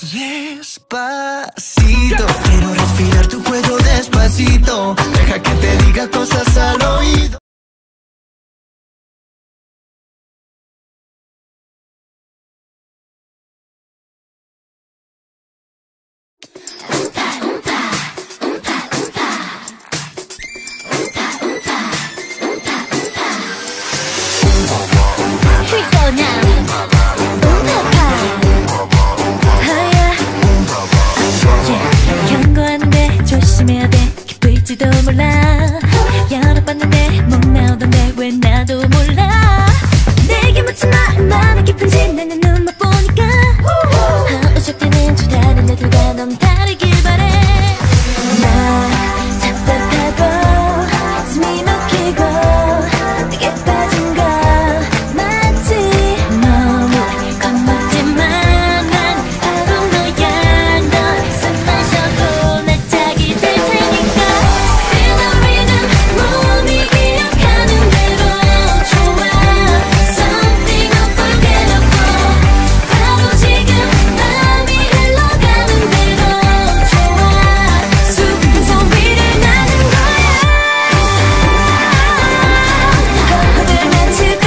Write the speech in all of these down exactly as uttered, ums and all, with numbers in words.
Despacito, quiero respirar tu cuello despacito. Deja que te diga cosas al oído. 조심해야 돼. 기쁠지도 몰라. 열어봤는데 목 나오던데 왜 나도 몰라. 내게 묻지 마. 마음이 깊은지 나는 눈만 보니까. 어색되는 저 다른 애들과 넌 다르길 바래. 나 답답하고 숨이 막히고 내게 빠진 거 맞지. 너무 겁먹지만 난 바로 너야. 널 숨 마셔도 내 짝이 될 테니까. Feel the rhythm 몸이 기억하는 대로 좋아. Something unforgettable. 바로 지금 마음이 흘러가는 대로 좋아. 수많은 소리를 나는 거야. 거울을 맞추고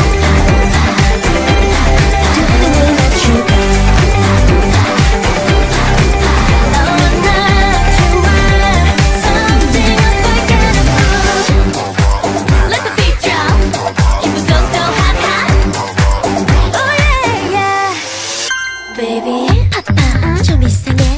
두 눈을 맞추고 너와 나 좋아. Something unforgettable. Let the beat drop. Keep it so so hot hot. Oh yeah yeah. Baby, 아빠 좀 이상해.